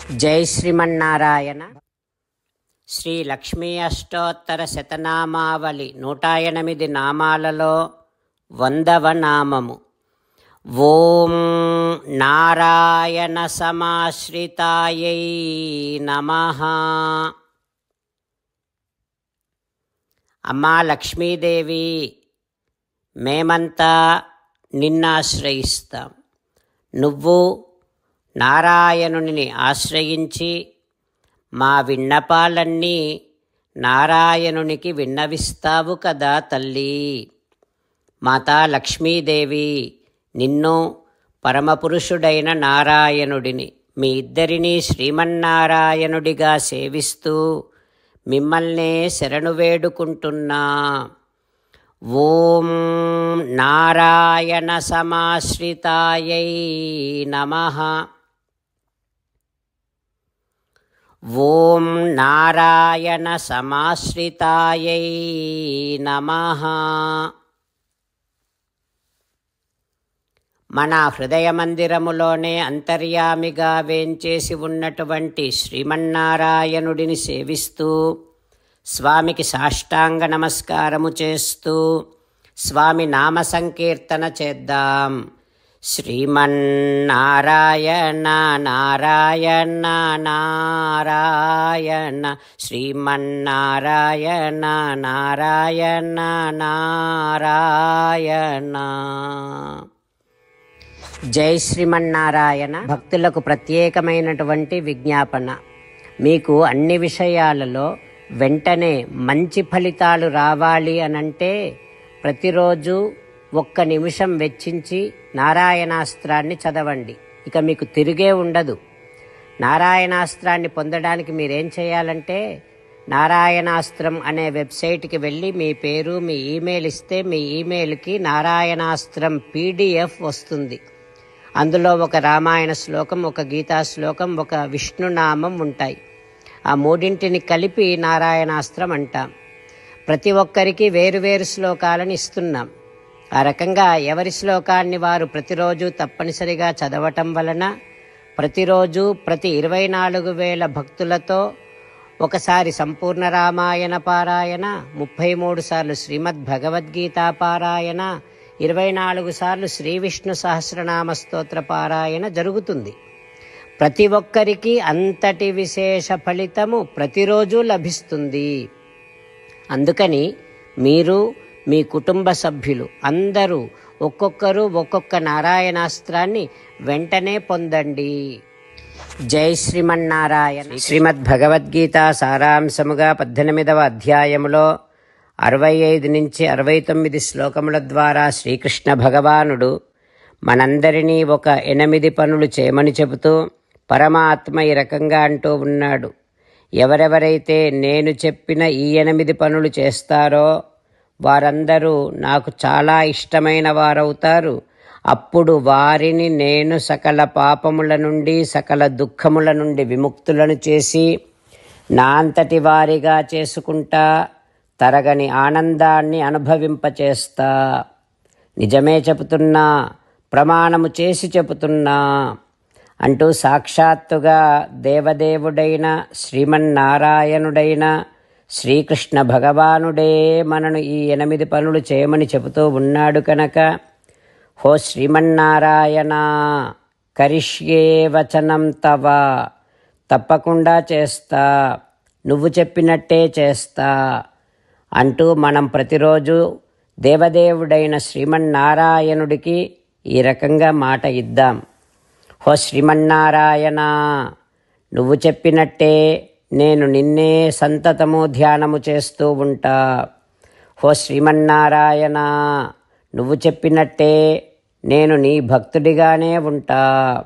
జై శ్రీమన్నారాయణ. శ్రీ లక్ష్మీ అష్టోత్తర శతనామావళి 108 నామాలలో 100వ నామము. ఓం నారాయణ సమాశ్రితాయై నమః. అమ్మా లక్ష్మీదేవి, మేమంతా నిన్నాశ్రయిస్తాం. నువ్వు నారాయణుని ఆశ్రయించి మా విన్నపాలన్నీ నారాయణునికి విన్నవిస్తావు కదా తల్లి. మాతా లక్ష్మీదేవి, నిన్ను పరమపురుషుడైన నారాయణుడిని మీ ఇద్దరినీ శ్రీమన్నారాయణుడిగా సేవిస్తూ మిమ్మల్నే శరణు వేడుకుంటున్నా. ఓం నారాయణ సమాశ్రితాయై నమః. ఓం నారాయణ సమాశ్రితాయై నమః. మన హృదయ మందిరములోనే అంతర్యామిగా వేంచేసి ఉన్నటువంటి శ్రీమన్నారాయణుడిని సేవిస్తూ స్వామికి సాష్టాంగ నమస్కారము చేస్తూ స్వామి నామ సంకీర్తన చేద్దాం. శ్రీమన్నారాయణ నారాయణ నారాయణ, శ్రీమన్నారాయణ నారాయణ నారాయణ. జై శ్రీమన్నారాయణ. భక్తులకు ప్రత్యేకమైనటువంటి విజ్ఞాపన. మీకు అన్ని విషయాలలో వెంటనే మంచి ఫలితాలు రావాలి అనంటే ప్రతిరోజు 1 నిమిషం వెచ్చించి నారాయణాస్త్రాన్ని చదవండి. ఇక మీకు తిరిగే ఉండదు. నారాయణాస్త్రాన్ని పొందడానికి మీరేం చేయాలంటే నారాయణాస్త్రం అనే వెబ్సైట్కి వెళ్ళి మీ పేరు మీ ఈమెయిల్ ఇస్తే మీ ఈమెయిల్కి నారాయణాస్త్రం PDF వస్తుంది. అందులో ఒక రామాయణ శ్లోకం, ఒక గీతా శ్లోకం, ఒక విష్ణునామం ఉంటాయి. ఆ 3 కలిపి నారాయణాస్త్రం అంటాం. ప్రతి ఒక్కరికి వేరువేరు శ్లోకాలను ఇస్తున్నాం. ఆ రకంగా ఎవరి శ్లోకాన్ని వారు ప్రతిరోజు తప్పనిసరిగా చదవటం వలన ప్రతిరోజు ప్రతి 24,000 భక్తులతో ఒకసారి సంపూర్ణ రామాయణ పారాయణ, 33 సార్లు శ్రీమద్ భగవద్గీత పారాయణ, 24 సార్లు శ్రీ విష్ణు సహస్రనామ స్తోత్ర పారాయణ జరుగుతుంది. ప్రతి ఒక్కరికి అంతటి విశేష ఫలితము ప్రతిరోజు లభిస్తుంది. అందుకని మీరు మీ కుటుంబ సభ్యులు అందరూ ఒక్కొక్కరు ఒక్కొక్క నారాయణాస్త్రాన్ని వెంటనే పొందండి. జై శ్రీమన్నారాయణ. శ్రీమద్ భగవద్గీత సారాంశముగా 18వ అధ్యాయములో 65 నుంచి 69 శ్లోకముల ద్వారా శ్రీకృష్ణ భగవానుడు మనందరినీ ఒక 8 పనులు చేయమని చెబుతూ పరమాత్మ ఈ రకంగా అంటూ ఉన్నాడు. ఎవరెవరైతే నేను చెప్పిన ఈ 8 పనులు చేస్తారో వారందరూ నాకు చాలా ఇష్టమైన వారవుతారు. అప్పుడు వారిని నేను సకల పాపముల నుండి సకల దుఃఖముల నుండి విముక్తులను చేసి నా అంతటి వారిగా చేసుకుంటా, తరగని ఆనందాన్ని అనుభవింపచేస్తా. నిజమే చెబుతున్నా, ప్రమాణము చేసి చెబుతున్నా అంటూ సాక్షాత్తుగా దేవదేవుడైన శ్రీమన్నారాయణుడైన శ్రీకృష్ణ భగవానుడే మనను ఈ 8 పనులు చేయమని చెబుతూ ఉన్నాడు కనుక, హో శ్రీమన్నారాయణ, కరిష్యే వచనం తవ, తప్పకుండా చేస్తా, నువ్వు చెప్పినట్టే చేస్తా అంటూ మనం ప్రతిరోజు దేవదేవుడైన శ్రీమన్నారాయణుడికి ఈ రకంగా మాట ఇద్దాం. హో శ్రీమన్నారాయణ, నువ్వు చెప్పినట్టే నేను నిన్నే సంతతము ధ్యానము చేస్తూ ఉంటా. హో శ్రీమన్నారాయణ, నువ్వు చెప్పినట్టే నేను నీ భక్తుడిగానే ఉంటా.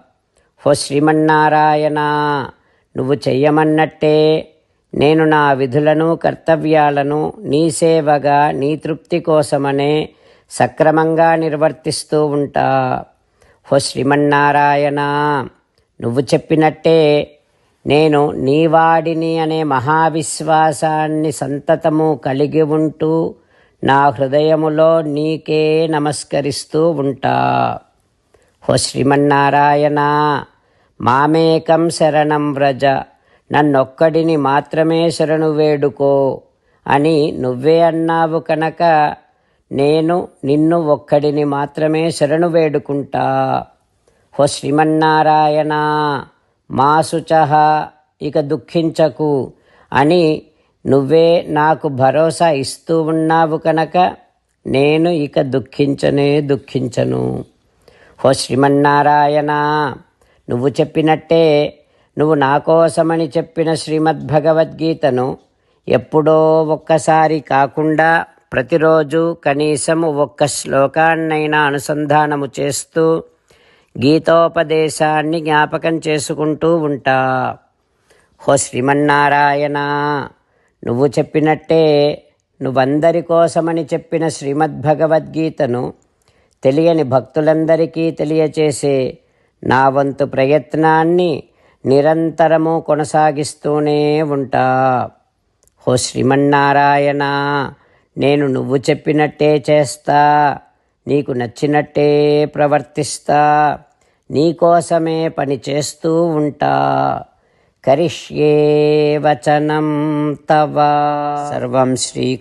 హో శ్రీమన్నారాయణ, నువ్వు చెయ్యమన్నట్టే నేను నా విధులను కర్తవ్యాలను నీ సేవగా నీ తృప్తి కోసమనే సక్రమంగా నిర్వర్తిస్తూ ఉంటా. హో శ్రీమన్నారాయణ, నువ్వు చెప్పినట్టే నేను నీవాడిని అనే మహావిశ్వాసాన్ని సంతతము కలిగి ఉంటూ నా హృదయములో నీకే నమస్కరిస్తూ ఉంటా. ఓ శ్రీమన్నారాయణ, మామేకం శరణం వ్రజ, నన్నొక్కడిని మాత్రమే శరణు వేడుకో అని నువ్వే అన్నావు కనుక నేను నిన్ను ఒక్కడిని మాత్రమే శరణు వేడుకుంటా. హో శ్రీమన్నారాయణ, మా శుచః, ఇక దుఃఖించకు అని నువ్వే నాకు భరోసా ఇస్తూ ఉన్నావు కనుక నేను ఇక దుఃఖించను. హో శ్రీమన్నారాయణ, నువ్వు చెప్పినట్టే నువ్వు నా కోసమని చెప్పిన శ్రీమద్భగవద్గీతను ఎప్పుడో ఒక్కసారి కాకుండా ప్రతిరోజు కనీసం ఒక్క శ్లోకాన్నైనా అనుసంధానము చేస్తూ గీతోపదేశాన్ని జ్ఞాపకం చేసుకుంటూ ఉంటా. హో శ్రీమన్నారాయణ, నువ్వు చెప్పినట్టే నువ్వందరి కోసమని చెప్పిన శ్రీమద్భగవద్గీతను తెలియని భక్తులందరికీ తెలియచేసే నా వంతు ప్రయత్నాన్ని నిరంతరము కొనసాగిస్తూనే ఉంటా. హో శ్రీమన్నారాయణ, నేను నువ్వు చెప్పినట్టే చేస్తా, నీకు నచ్చినట్టే ప్రవర్తిస్తా, నీకోసమే పని చేస్తూ ఉంటా. కరిష్యే వచనం తవ. సర్వం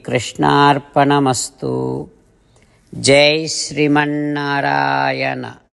శ్రీకృష్ణార్పణమస్తు. జై శ్రీమన్నారాయణ.